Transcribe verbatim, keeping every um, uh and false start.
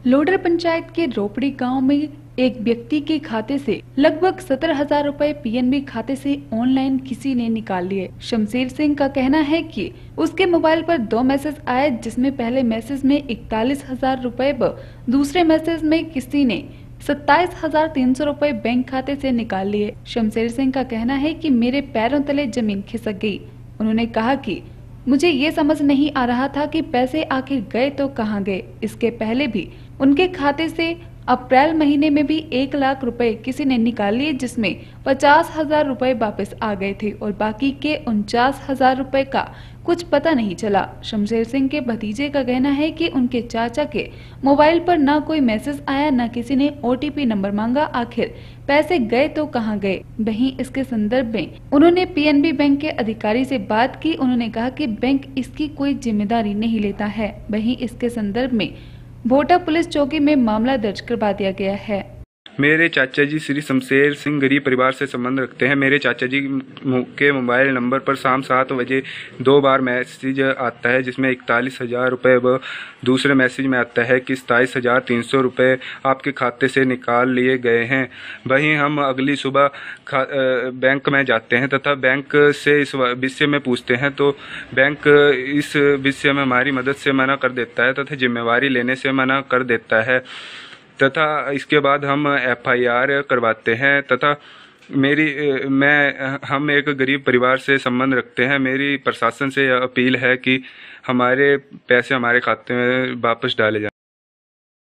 Loader panchayat के रोपड़ी गांव में एक व्यक्ति के खाते से लगभग सत्रह हजार रूपए पीएनबी खाते से ऑनलाइन किसी ने निकाल लिए। शमशेर सिंह का कहना है कि उसके मोबाइल पर दो मैसेज आए, जिसमें पहले मैसेज में इकतालीस हजार रूपए व दूसरे मैसेज में किसी ने सत्ताईस हजार तीन सौ रूपए बैंक खाते से निकाल लिए। शमशेर सिंह का कहना है कि मेरे पैरों तले जमीन खिसक गई। उन्होंने कहा कि मुझे ये समझ नहीं आ रहा था कि पैसे आखिर गए तो कहां गए। इसके पहले भी उनके खाते से अप्रैल महीने में भी एक लाख रुपए किसी ने निकाल लिए, जिसमें पचास हजार रूपए वापस आ गए थे और बाकी के उनचास हजार रूपए का कुछ पता नहीं चला। शमशेर सिंह के भतीजे का कहना है कि उनके चाचा के मोबाइल पर न कोई मैसेज आया, न किसी ने ओटीपी नंबर मांगा। आखिर पैसे गए तो कहां गए। वहीं इसके संदर्भ में उन्होंने पीएनबी बैंक के अधिकारी से बात की। उन्होंने कहा कि बैंक इसकी कोई जिम्मेदारी नहीं लेता है। वहीं इसके संदर्भ में भोटा पुलिस चौकी में मामला दर्ज करवा दिया गया है। मेरे चाचा जी श्री शमशेर सिंह गरीब परिवार से संबंध रखते हैं। मेरे चाचा जी के मोबाइल नंबर पर शाम सात बजे दो बार मैसेज आता है, जिसमें इकतालीस हजार रुपये व दूसरे मैसेज में आता है कि सताईस हजार तीन सौ रुपये आपके खाते से निकाल लिए गए हैं। वहीं हम अगली सुबह बैंक में जाते हैं तथा बैंक से इस विषय में पूछते हैं, तो बैंक इस विषय में हमारी मदद से मना कर देता है तथा जिम्मेवारी लेने से मना कर देता है तथा इसके बाद हम एफआईआर करवाते हैं तथा मेरी मैं हम एक गरीब परिवार से संबंध रखते हैं। मेरी प्रशासन से यह अपील है कि हमारे पैसे हमारे खाते में वापस डाले जाएं।